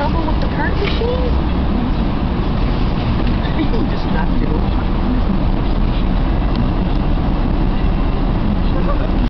trouble with the cart machine? You just knocked it over.